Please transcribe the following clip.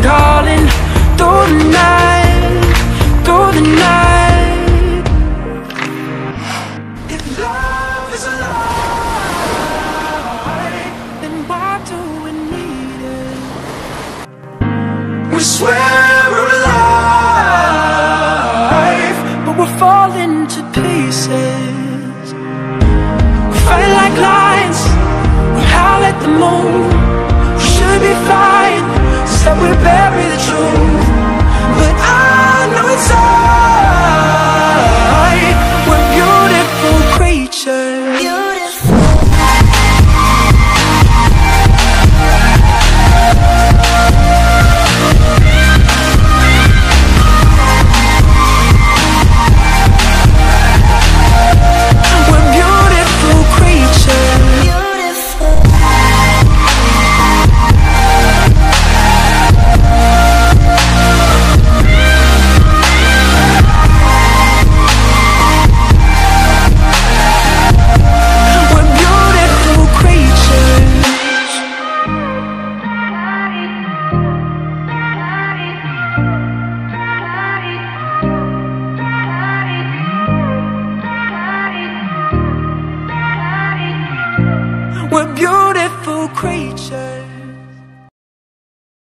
calling through the night, through the night. If love is alive, then why do we need it? We swear we're alive, but we're falling to pieces. We fight like lions, we howl at the moon. We should be flying, so we bury the truth. But I know inside we're beautiful creatures. We're beautiful creatures.